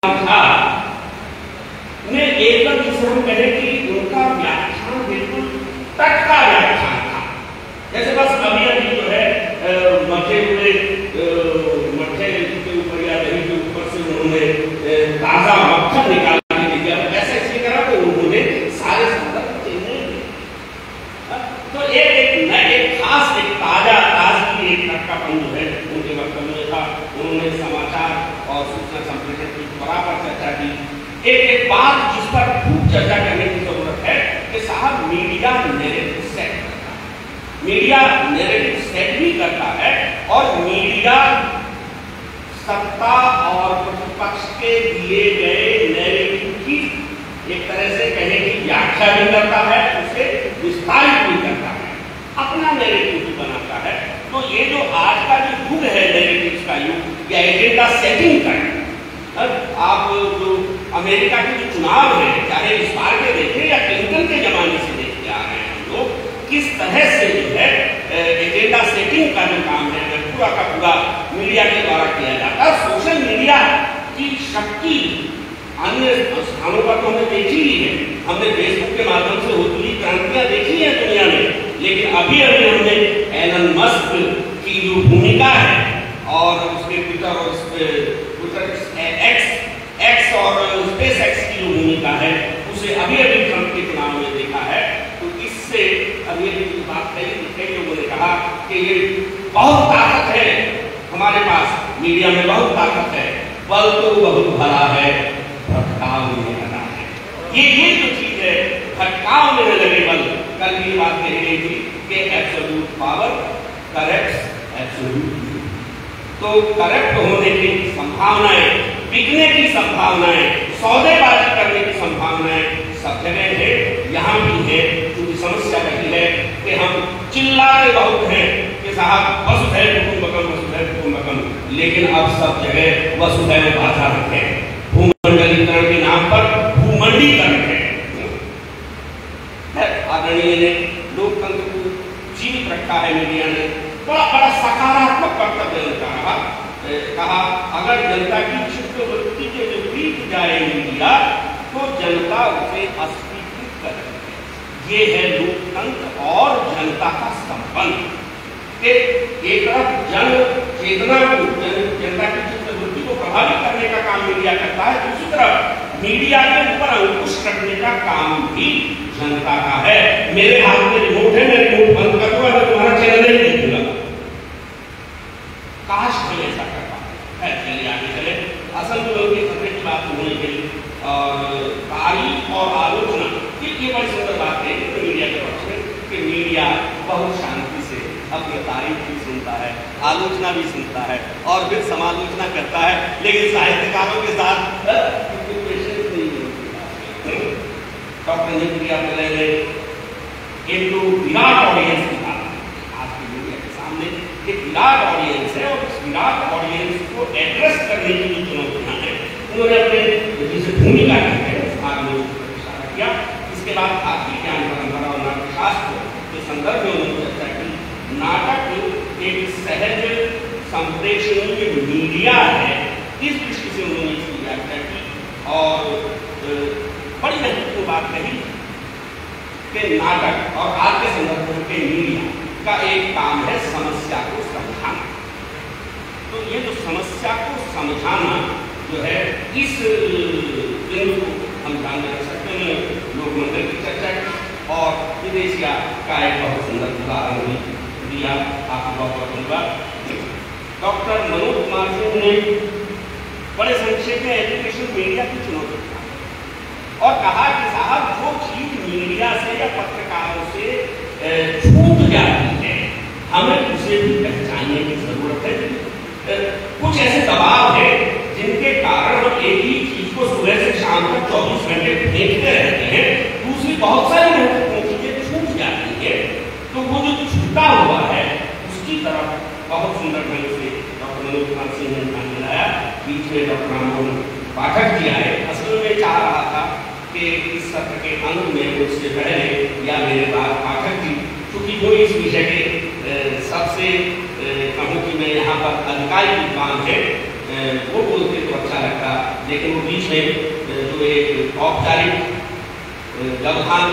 था ने एकदम जिसे हम कहें कि उनका व्याख्यान बिल्कुल तट का व्याख्यान था। जैसे बस अभी अभी जो है मठे हुए मठे के ऊपर या दही के ऊपर से उन्होंने ताजा मक्खन निकाल के दिया, ऐसा इसलिए करा तो उन्होंने सारे संदर्भ चेंज नहीं किए। तो एक खास एक ताजगी एक तटकापन जो है उनके वक्तव्य में था। उन्होंने समाचार और सूचना संप्रेषण की बराबर चर्चा की। एक बात जिस पर खूब चर्चा करने की जरूरत है कि साहब मीडिया नैरेटिव सेट करता है, मीडिया नैरेटिव सेट भी करता है और मीडिया सत्ता और प्रतिपक्ष के दिए गए नैरेटिव की एक तरह से कहें कि व्याख्या भी करता है, उसे विस्तारित भी करता है, अपना नैरेटिव भी बनाता है। तो ये जो आज का जो युग है नैरेटिव्स का युग या एजेंडा सेटिंग का, आप जो अमेरिका के जो चुनाव है चाहे इस बार के देखें या क्लिंटन के जमाने से देखते आ रहे हैं हम लोग, किस तरह से जो है एजेंडा सेटिंग का जो काम है पूरा का पूरा मीडिया के द्वारा किया जाता है। सोशल मीडिया की शक्ति अन्य स्थानों पर तो हमने देखी ही है, हमने फेसबुक के माध्यम से होती हुई क्रांतियां देखी है दुनिया में, लेकिन अभी अभी हमने एलन मस्क की जो भूमिका है और उसके ट्विटर और एक्स और स्पेस एक्स की जो भूमिका है उसे अभी अभी ट्रंप के चुनाव में देखा है। तो इससे अभी अभी जो बात कई लोगों ने कहा कि ये बहुत ताकत है हमारे पास, मीडिया में बहुत ताकत है, बल तो बहुत भरा है, भटकाव में लगा है। ये जो चीज है भटकाव में लगे बल, कल की बात कही गई थी कि एब्सोल्यूट पावर करेक्ट्स एब्सोल्यूट। तो करप्ट होने की संभावनाएं, बिकने की संभावनाएं, सौदेबाजी करने की संभावनाएं सब जगह है, यहाँ भी है। क्योंकि समस्या रही है कि हम चिल्लाते बहुत हैं कि साहब वसुधैव कुटुंबकम वसुधैव कुटुंबकम, लेकिन अब सब जगह वसुधैव भारत है, भूमंडलीकरण के नाम पर भूमंडलीकरण है। आदरणीय ने लोकतंत्र को जीवित रखा है, मीडिया ने बड़ा सकारात्मक वक्तव्य कहा अगर जनता की चित्तवृत्ति के विपरीत जाए मीडिया तो जनता उसे अस्वीकृत करेगी। ये है लोकतंत्र और जनता का संबंध कि एक तरफ जन चेतना को, जनता की चित्तवृत्ति को प्रभावित करने का काम मीडिया करता है, दूसरी तरफ मीडिया के ऊपर अंकुश रखने का काम भी जनता का है। मेरे हाथ में रिमोट है, मैं रिमोट बंद कर दूंगा, मैं तुम्हारा चैनल नहीं देखूंगा। काश हम ऐसा कर पाते। चलिए आगे चले। असंतुलन के खतरे की बात होने के लिए और तारीफ और आलोचना, ये बड़ी सुंदर बात है मीडिया के पक्ष में कि मीडिया बहुत शांति से अपनी तारीफ भी सुनता है, आलोचना भी सुनता है और फिर समालोचना करता है, लेकिन साहित्यकारों के साथ डॉक्टर नित्या ने इनको विराट ऑडियंस की बात आज की मीडिया के सामने एक विराट ऑडियंस है और इस विराट ऑडियंस को एड्रेस करने की जो चुनौतियां हैं उन्होंने अपने जिसे भूमिका की है इशारा किया। इसके बाद भारतीय ज्ञान परंपरा और नाट्यशास्त्र के संदर्भ में उन्होंने चर्चा की। नाटक एक सहज संप्रेषणीय मीडिया है, इस दृष्टि से उन्होंने इसकी व्याख्या की और बड़ी महत्वपूर्ण बात कही कि नाटक और आज के संदर्भ में मीडिया का एक काम है समस्या को समझाना। तो ये जो समस्या को समझाना जो है इस बिंदु को हम ध्यान में रख सकते हैं। लोकमंडल की चर्चा की और विदेशिया का एक बहुत सुंदर उदाहरण भी दिया। आपको बहुत बहुत धन्यवाद। डॉक्टर मनोज कुमार सिंह ने बड़े संक्षेप में एजुकेशन मीडिया की चुनौती और कहा कि साहब जो चीज मीडिया से या पत्रकारों से छूट जाती है हमें उसे भी पहचानने की जरूरत है। कुछ ऐसे दबाव है जिनके कारण हम एक ही चीज को सुबह से शाम तक 24 घंटे देखते रहते हैं, दूसरी बहुत सारी महत्वपूर्ण चीजें छूट जाती है। तो वो जो छूटा हुआ है उसकी तरफ बहुत सुंदर ढंग से डॉक्टर मनोज कुमार सिंह ने ध्यान दिलाया। बीच में डॉक्टर राममोहन पाठक जी आए। असल में चाह रहा था कि इस सत्र के अंत में उससे पहले या मेरे बाद पाठक जी, क्योंकि वो इस विषय के सबसे कहूँ कि मैं यहाँ पर अधिकारी विद्वान है, वो बोलते तो अच्छा लगता। लेकिन वो बीच में जो एक औपचारिक व्यवधान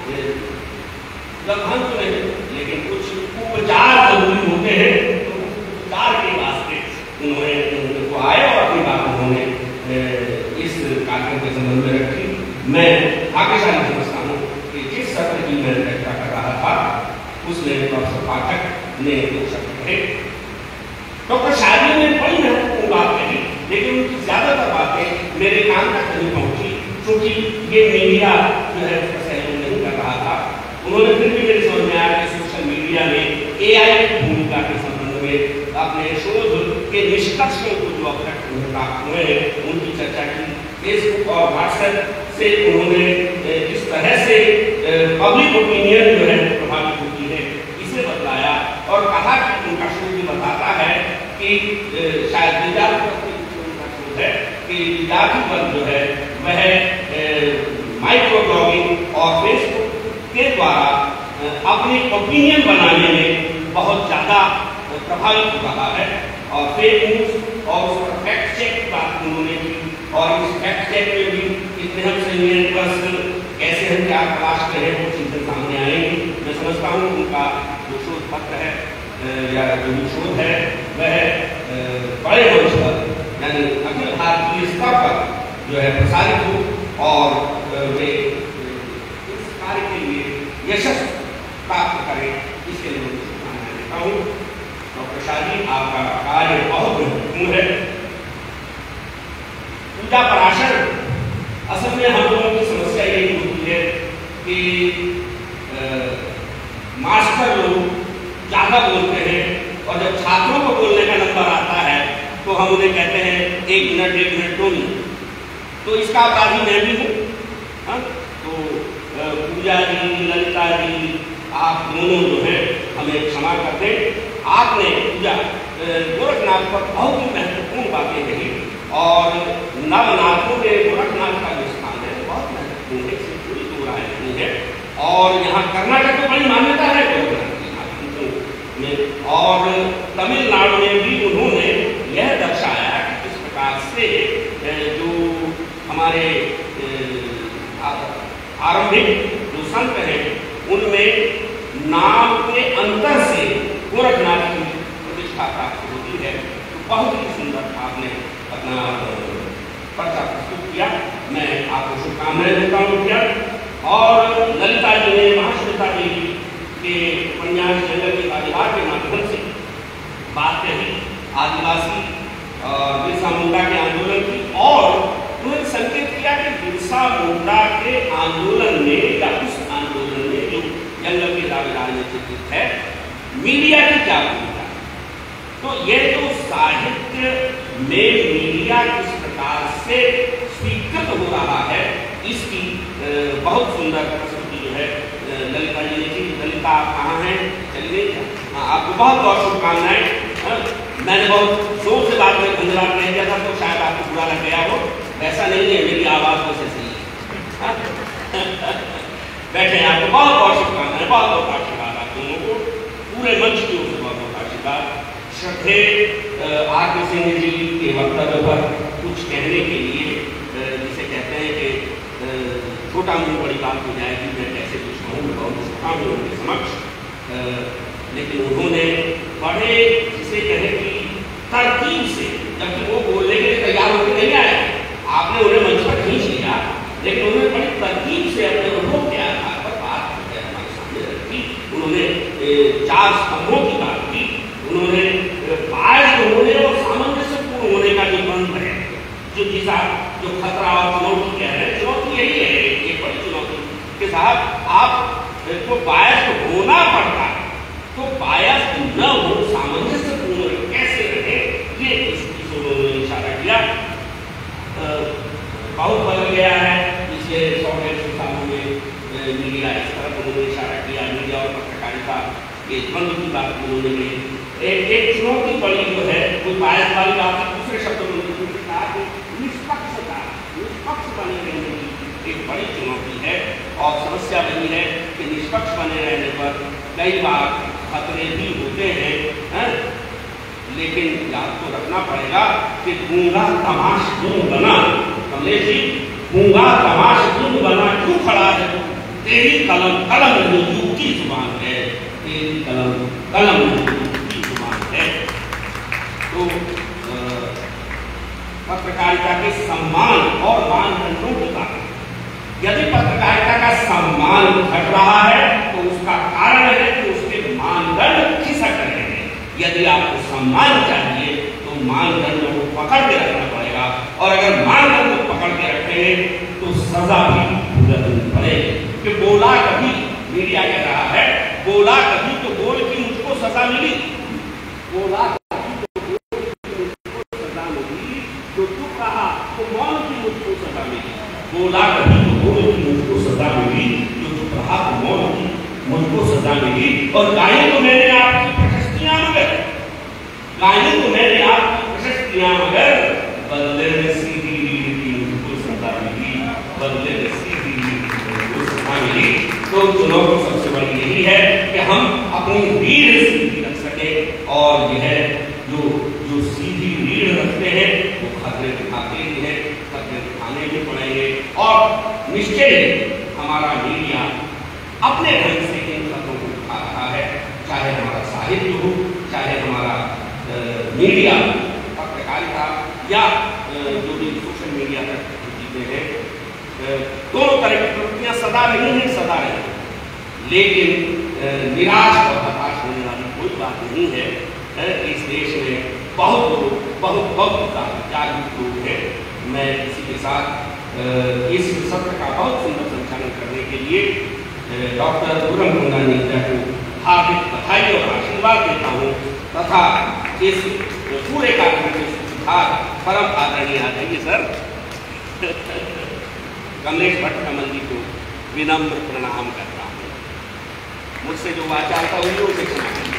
तो नहीं, लेकिन कुछ उपचार जरूरी होते हैं, तो उपचार के वास्ते उन्होंने वो आए और अपनी बात उन्होंने इस कार्यक्रम के संबंध में रखी। मैं भाग्यशाली समझता हूँ कि जिस सत्र की मैं चर्चा कर रहा था उसमें प्रोफेसर पाठक ने वो शब्द कहे। डॉक्टर शादी ने बड़ी महत्वपूर्ण बात कही, लेकिन उनकी ज्यादातर बातें मेरे कान तक नहीं पहुंची, क्योंकि ये मीडिया जो है सहयोग नहीं कर रहा था। उन्होंने फिर भी मेरे समझ में आया कि सोशल मीडिया में AI की भूमिका के संबंध में अपने शोध के निष्कर्षों को जो अब तक प्राप्त हुए हैं उनकी चर्चा की। फेसबुक और व्हाट्सएप से उन्होंने किस तरह से पब्लिक ओपिनियन जो है प्रभावित होती है इसे बतलाया, और कहा कि उनका शोध भी बताता है कि शायद विद्यार्थी है कि विद्यार्थी वर्ग जो है वह माइक्रो ब्लॉगिंग और फेसबुक के द्वारा अपनी ओपिनियन बनाने में बहुत ज्यादा प्रभावित हो रहा है, और फेक न्यूज और उस पर फैक्ट चेक की बात उन्होंने की, और इस फैक्ट चेक में भी कितने हम कैसे हम क्या तलाश करें वो चीजें सामने आएंगी। मैं समझता हूँ उनका जो शोध पत्र है या जो शोध है वह बड़े मंच पर यानी अखिल भारतीय स्तर पर जो है प्रसारित हो, और वे इस कार्य के लिए यशस्वी प्राप्त करें, इसके लिए मैं शुभकामनाएं देता हूँ। डॉक्टर शाह जी, आपका कार्य बहुत महत्वपूर्ण है। पूजा पराशर असल में हम लोगों की समस्या यही होती है कि मास्टर लोग ज्यादा बोलते हैं, और जब छात्रों को बोलने का नंबर आता है तो हम उन्हें कहते हैं 1 मिनट 2 मिनट। तो इसका अपराधी मैं भी हूँ। तो पूजा जी, ललिता जी, आप दोनों जो है हमें क्षमा कर दें। आपने पूजा गोरखनाथ पर बहुत ही महत्वपूर्ण बातें कही, और नवनाथों में गोरखनाथ का जो स्थान है बहुत महत्वपूर्ण है, इससे पूरी दो राय नहीं है। और यहाँ कर्नाटक में बड़ी मान्यता है गोरखनाथ में, और तमिलनाडु में भी उन्होंने यह दर्शाया कि किस प्रकार से जो हमारे आरंभिक जो संत हैं उनमें नाम के अंतर से गोरखनाथ की प्रतिष्ठा प्राप्त होती है। तो बहुत ही सुंदर आपने अपना पर्चा प्रस्तुत किया, मैं आपको शुभकामनाएं देता हूँ। और ललिता जी ने महाश्वेता जी के उपन्यास जंगल के आदिवार के माध्यम से बात कही आदिवासी बिरसा मुंडा के आंदोलन की, और उन्होंने संकेत किया कि बिरसा मुंडा के आंदोलन में या उस आंदोलन में जो जंगल के दावेदार ने चित्रित है, मीडिया की क्या भूमिका। तो ये जो साहित्य में मीडिया किस प्रकार से स्वीकृत हो रहा है, इसकी बहुत सुंदर प्रस्तुति जो है ललिता जी ने की। ललिता, आप कहाँ हैं? चलिए, आपको बहुत बहुत शुभकामनाएं। मैंने बहुत जोर से बात में धन्यवाद कह दिया था, तो शायद आपको बुरा लग गया हो। ऐसा नहीं है, मेरी आवाज वैसे सही है। बैठे, आपको बहुत बहुत शुभकामनाएं, बहुत बहुत आशीर्वाद आप दोनों को, पूरे मंच की ओर से बहुत बहुत आशीर्वाद। श्रद्धे आर.के. सिंह जी के वक्तव्य पर कुछ कहने के लिए, जिसे कहते हैं कि छोटा मुंह बड़ी बात हो जाएगी, मैं कैसे कुछ कहूँ, बहुत छोटा हूँ उनके समक्ष, लेकिन उन्होंने बड़े जिसे कहे कि तरकीब से, जबकि वो बोलने के लिए तैयार होकर नहीं आए, आपने उन्हें मंच पर खींच लिया, लेकिन उन्होंने बड़ी तरकीब से अपने अनुभव के आधार पर बात हमारे सामने रखी। उन्होंने 4 स्तंभों की बात की, उन्होंने बायस्ड होने और सामंजस्यपूर्ण होने का जो मंत्र है, जो जिसा जो खतरा और चुनौती कह रहे हैं, चुनौती यही है, एक बड़ी चुनौती के साथ आप तो बायस्ड होना पड़ता है, तो बायस्ड न हो, सामंजस्यपूर्ण कैसे रहे, ये इसकी उन्होंने इशारा किया। बहुत बदल गया है पिछले 100-150 सालों में मीडिया, इस तरफ उन्होंने इशारा किया। मीडिया और पत्रकारिता के द्वंद की बात उन्होंने की। एक चुनौती बड़ी जो है, कोई बायस वाली बात है, दूसरे शब्दों में कहा कि निष्पक्षता, निष्पक्ष बने रहने की एक बड़ी चुनौती है, और समस्या वही है कि निष्पक्ष बने रहने पर कई बार खतरे भी होते हैं, लेकिन याद तो रखना पड़ेगा कि गूंगा तमाश गूंग बना, कमलेश जी, गूंगा तमाश गूंग बना क्यों खड़ा है? तेरी कलम कलम युग की जुबान है, तेरी कलम कलम युग की जुबान है। तो पत्रकारिता के सम्मान और मानदंडों की बात, यदि पत्रकारिता का सम्मान घट रहा है तो उसका कारण है कि उसके मानदंड खिसक रहे हैं। यदि आपको सम्मान चाहिए तो मानदंडों को पकड़ के रखना पड़ेगा, और अगर मानदंड को पकड़ के रखेंगे तो सजा भी भुगतनी पड़ेगी। कि बोला कभी, मीडिया कह रहा है, बोला कभी तो बोल की मुझको सजा मिली, बोला कभी तो बोल की मुझको सजा मिली, जो चुप रहा तो मौन की मुझको सजा मिली। बोला कभी तो बोल की मुझको सजा मिली, जो चुप रहा तो मौन की मुझको सजा मिली। और गायन तो मैंने आपकी प्रशस्तियां मगर, गायन तो मैंने आपकी प्रशस्तियां मगर, बदले में सीधी रीढ़ की मुझको सजा मिली, बदले में सीधी रीढ़ की मुझको सजा मिली। तो चुनौती सबसे बड़ी यही है कि हम अपनी रीढ़ सीधी रख सके, और यह जो सीधी रीढ़ रखते हैं वो खतरे दिखाते ही है, खतरे दिखाने भी पड़ेंगे। और निश्चय हमारा मीडिया अपने ढंग से इन खतरों को दिखा रहा है, चाहे हमारा साहित्य हो, चाहे हमारा मीडिया, पत्रकारिता, या जो भी सोशल मीडिया तक चीजें हैं, दोनों तरह की प्रवृत्तियां सदा नहीं है, सदा नहीं, लेकिन निराश और हताश होने वाली कोई बात नहीं है। इस देश में बहुत लोग, बहुत जागरूक लोग हैं। मैं इसी के साथ इस सत्र का बहुत सुंदर संचालन करने के लिए डॉक्टर पूरम गंगा नेता को हार्दिक बधाई और आशीर्वाद देता हूँ, तथा इस पूरे कार्यक्रम के सूत्रधार परम आदरणीय आचार्य सर कमलेश भट्ट कमल जी को विनम्र प्रणाम करता हूँ। मुझसे जो वाचालता हुई उसे क्षमा